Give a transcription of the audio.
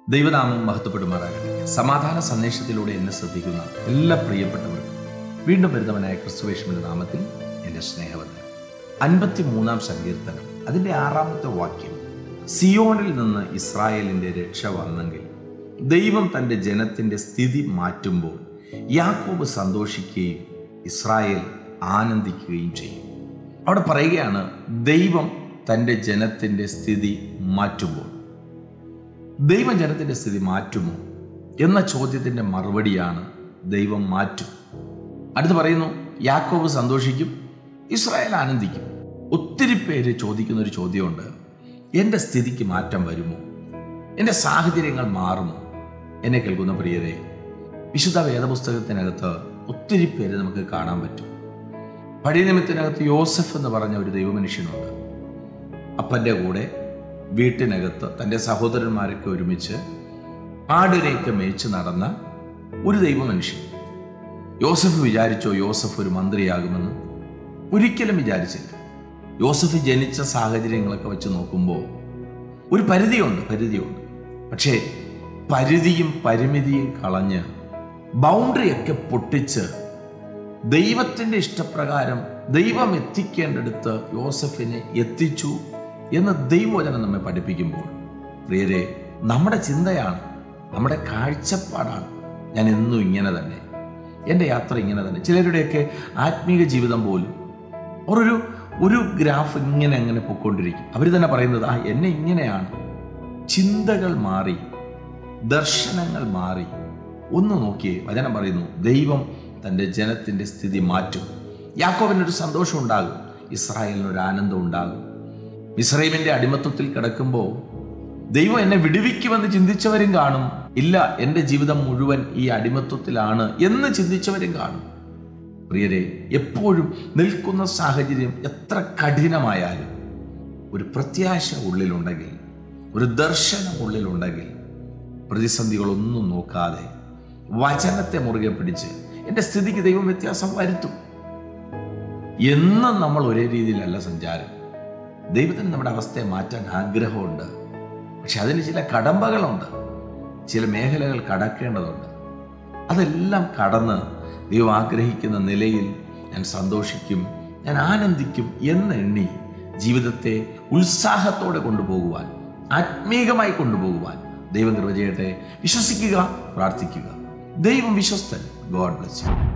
ദൈവനാമം മഹത്വപ്പെടുമാറാകട്ടെ. സമാധാന സന്ദേശത്തിലൂടെ എന്നെ ശ്രദ്ധിക്കുന്ന എല്ലാ പ്രിയപ്പെട്ടവർക്കും വീണ്ടും വരുന്നവനായ ക്രിസ്തുവേശുവിന്റെ നാമത്തിൽ എൻ്റെ സ്നേഹവന്ദനം. 53-ാം സങ്കീർത്തനം അതിൻ്റെ 6-ാമത്തെ വാക്യം, സിയോനിൽ നിന്ന് ഇസ്രായേലിൻ്റെ രക്ഷ വന്നെങ്കിൽ ദൈവം തൻ്റെ ജനത്തിൻ്റെ സ്ഥിതി മാറ്റുമ്പോൾ യാക്കോബ് സന്തോഷിക്കുകയും ഇസ്രായേൽ ആനന്ദിക്കുകയും ചെയ്യും. അവിടെ പറയുകയാണ്, ദൈവം തൻ്റെ ജനത്തിൻ്റെ സ്ഥിതി മാറ്റുമ്പോൾ. ദൈവം ജനത്തിൻ്റെ സ്ഥിതി മാറ്റുമോ എന്ന ചോദ്യത്തിൻ്റെ മറുപടിയാണ് ദൈവം മാറ്റും. അടുത്ത് പറയുന്നു, യാക്കോബ് സന്തോഷിക്കും, ഇസ്രായേൽ ആനന്ദിക്കും. ഒത്തിരി പേര് ചോദിക്കുന്ന ഒരു ചോദ്യമുണ്ട്, എൻ്റെ സ്ഥിതിക്ക് മാറ്റം വരുമോ? എൻ്റെ സാഹചര്യങ്ങൾ മാറുമോ? എന്നെ കേൾക്കുന്ന പ്രിയരെ, വിശുദ്ധ വേദപുസ്തകത്തിനകത്ത് ഒത്തിരി പേര് നമുക്ക് കാണാൻ പറ്റും. പഴയ നിയമത്തിനകത്ത് യോസഫ് എന്ന് പറഞ്ഞ ഒരു ദൈവമനുഷ്യനുണ്ട്. അപ്പൻ്റെ കൂടെ വീട്ടിനകത്ത് തൻ്റെ സഹോദരന്മാരൊക്കെ ഒരുമിച്ച് ആടിനെയൊക്കെ മേയിച്ച് നടന്ന ഒരു ദൈവമനുഷ്യൻ. യോസഫ് വിചാരിച്ചോ യോസഫ് ഒരു മന്ത്രിയാകുമെന്ന്? ഒരിക്കലും വിചാരിച്ചില്ല. യോസഫ് ജനിച്ച സാഹചര്യങ്ങളൊക്കെ വെച്ച് നോക്കുമ്പോൾ ഒരു പരിധിയുണ്ട്. പക്ഷേ പരിധിയും പരിമിതിയും കളഞ്ഞ് ബൗണ്ടറിയൊക്കെ പൊട്ടിച്ച് ദൈവത്തിൻ്റെ ഇഷ്ടപ്രകാരം ദൈവം എത്തിക്കേണ്ടടുത്ത് യോസഫിനെ എത്തിച്ചു എന്ന് ദൈവവചനം നമ്മെ പഠിപ്പിക്കുമ്പോൾ, പ്രിയരെ, നമ്മുടെ ചിന്തയാണ്, നമ്മുടെ കാഴ്ചപ്പാടാണ്, ഞാൻ എന്നും ഇങ്ങനെ തന്നെ, എൻ്റെ യാത്ര ഇങ്ങനെ തന്നെ. ചിലരുടെയൊക്കെ ആത്മീക ജീവിതം പോലും ഒരു ഗ്രാഫ് ഇങ്ങനെ പൊയ്ക്കൊണ്ടിരിക്കും. അവർ തന്നെ പറയുന്നത്, എന്നെ ഇങ്ങനെയാണ്. ചിന്തകൾ മാറി, ദർശനങ്ങൾ മാറി. ഒന്ന് നോക്കിയേ, വചനം പറയുന്നു, ദൈവം തൻ്റെ ജനത്തിൻ്റെ സ്ഥിതി മാറ്റും. യാക്കോബിനൊരു സന്തോഷം ഉണ്ടാകും, ഇസ്രായേലിനൊരു ആനന്ദം ഉണ്ടാകും. മിസ്രയീമിൻ്റെ അടിമത്വത്തിൽ കിടക്കുമ്പോൾ ദൈവം എന്നെ വിടുവിക്കുമെന്ന് ചിന്തിച്ചവരും കാണും. ഇല്ല, എൻ്റെ ജീവിതം മുഴുവൻ ഈ അടിമത്വത്തിലാണ് എന്ന് ചിന്തിച്ചവരും കാണും. പ്രിയരെ, എപ്പോഴും നിൽക്കുന്ന സാഹചര്യം എത്ര കഠിനമായാലും ഒരു പ്രത്യാശ ഉള്ളിലുണ്ടെങ്കിൽ, ഒരു ദർശനം ഉള്ളിലുണ്ടെങ്കിൽ, പ്രതിസന്ധികളൊന്നും നോക്കാതെ വചനത്തെ മുറുകെ പിടിച്ച് എൻ്റെ സ്ഥിതിക്ക് ദൈവം വ്യത്യാസം വരുത്തും. എന്നും നമ്മൾ ഒരേ രീതിയിലല്ല സഞ്ചാരം. ദൈവത്തിന് നമ്മുടെ അവസ്ഥയെ മാറ്റാൻ ആഗ്രഹമുണ്ട്. പക്ഷെ അതിന് ചില കടമ്പകളുണ്ട്, ചില മേഖലകൾ കടക്കേണ്ടതുണ്ട്. അതെല്ലാം കടന്ന് ദൈവം ആഗ്രഹിക്കുന്ന നിലയിൽ ഞാൻ സന്തോഷിക്കും, ഞാൻ ആനന്ദിക്കും എന്നെണ്ണി ജീവിതത്തെ ഉത്സാഹത്തോടെ കൊണ്ടുപോകുവാൻ, ആത്മീകമായി കൊണ്ടുപോകുവാൻ ദൈവം കൃപ ചെയ്യട്ടെ. വിശ്വസിക്കുക, പ്രാർത്ഥിക്കുക. ദൈവം വിശ്വസ്തൻ. God bless U.